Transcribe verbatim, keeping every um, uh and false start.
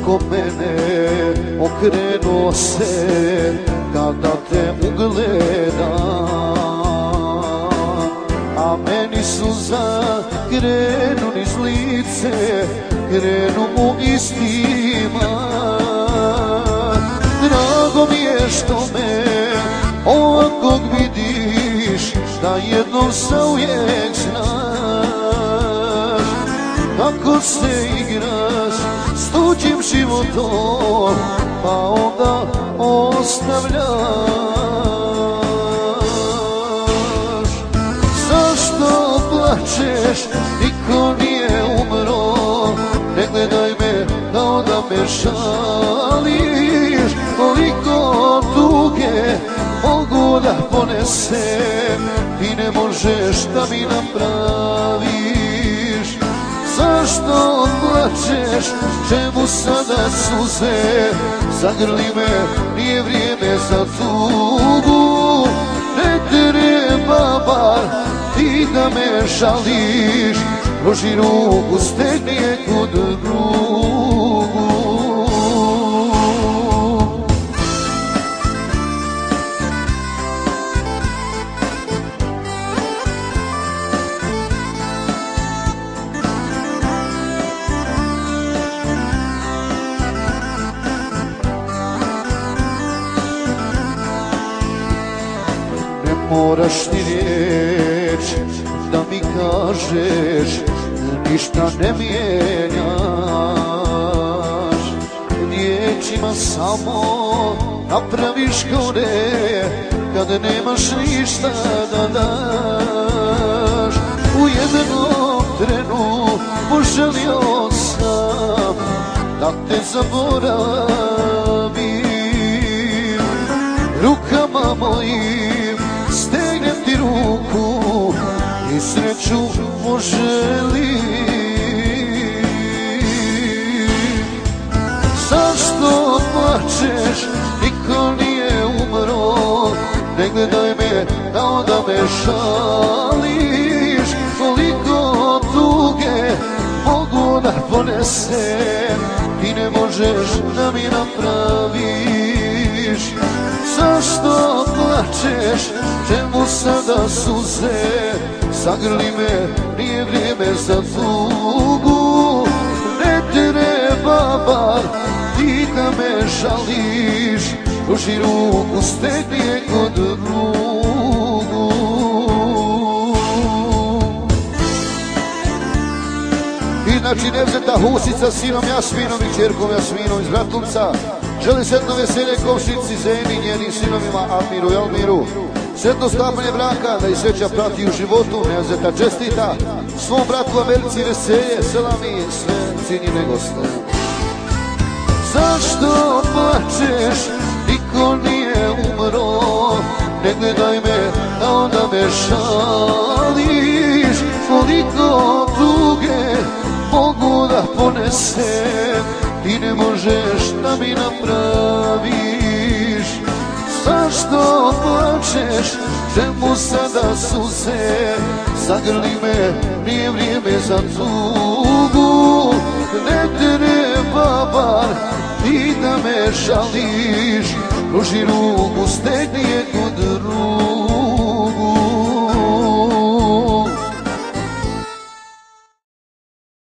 ko mene, okrenuo se kada te ugledam. A meni suza krenu niz lice, krenu u istima. Drago mi je što me ovakvog vidiš, da jednom zauvijek znaš kako se igraš s tuđim životom, pa onda ostavljaš. Zašto plačeš, niko nije umro, ne gledaj me kao da me šališ. Koliko tuge mogu da ponesem, ti ne možeš da mi napraviš. Zašto plačeš, čemu sada suze, zagrli me, nije vrijeme za tugu. Ne treba bar ti da me žališ, pruži ruku, stegni je kod drugu. Moraš ni riječ da mi kažeš, ništa ne mijenjaš. Riječima samo napraviš kao ne, kad nemaš ništa da daš. U jednom trenu poželio sam da te zaboravim. Rukama mojim stegnem ti ruku i sreću poželim. Zašto plačeš, niko nije umro, ne gledaj me kao da me šališ. Koliko tuge mogu da ponesem, ti ne možeš da mi napraviš. Zašto plačeš, čemu sada suze, zagrli me, nije vrijeme za tugu. Ne treba bar ti da me žališ, pruži ruku, stegni je kod drugu. Inači Nevzeta Husica s sinom Jasminom i čerkom Jasminom iz Bratunca želi sretno veselje komšnici Zeni, njenim sinovima Amiru i Almiru. Sretno sklapanje braka, da i sreća prati u životu. Nevzeta čestita svom bratu Americi veselje, selami sve cijenjene goste. Zašto plačeš, niko nije umro, ne gledaj me kao da me šališ. Koliko tuge mogu da ponesem, ti ne možeš da mi napraviš. Zašto plačeš, čemu sada suze, zagrli me, nije vrijeme za tugu. Ne treba bar ti da me žališ, pruži ruku, stegni je